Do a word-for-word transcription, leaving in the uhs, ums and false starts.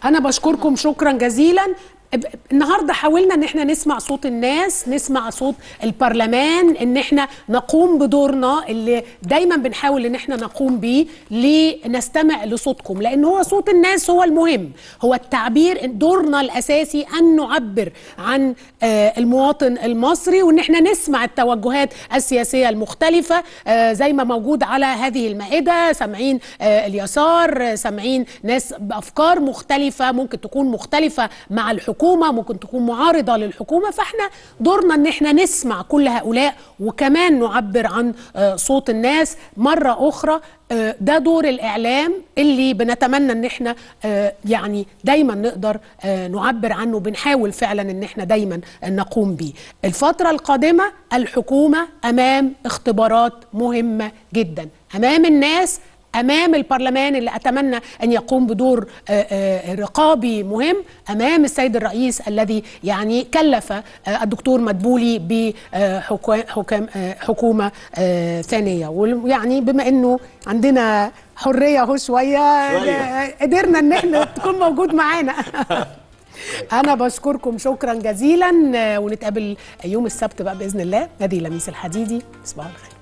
انا بشكركم شكرا جزيلا. النهارده حاولنا ان احنا نسمع صوت الناس، نسمع صوت البرلمان، ان احنا نقوم بدورنا اللي دايما بنحاول ان احنا نقوم بيه، لنستمع لصوتكم، لان هو صوت الناس هو المهم، هو التعبير. دورنا الاساسي ان نعبر عن المواطن المصري، وان احنا نسمع التوجهات السياسيه المختلفه زي ما موجود على هذه المائده. سامعين اليسار، سامعين ناس بافكار مختلفه ممكن تكون مختلفه مع الحكومه، ممكن تكون معارضة للحكومة، فاحنا دورنا ان احنا نسمع كل هؤلاء وكمان نعبر عن صوت الناس مرة اخرى. ده دور الاعلام اللي بنتمنى ان احنا يعني دايما نقدر نعبر عنه، بنحاول فعلا ان احنا دايما نقوم بيه. الفترة القادمة الحكومة امام اختبارات مهمة جدا، امام الناس، أمام البرلمان اللي أتمنى أن يقوم بدور رقابي مهم، أمام السيد الرئيس الذي يعني كلف الدكتور مدبولي بحكومة ثانية. ويعني بما أنه عندنا حرية اهو شوية قدرنا أن احنا تكون موجود معانا. أنا بشكركم شكرا جزيلا، ونتقابل يوم السبت بقى بإذن الله. نادي لميس الحديدي، تصبحوا على خير.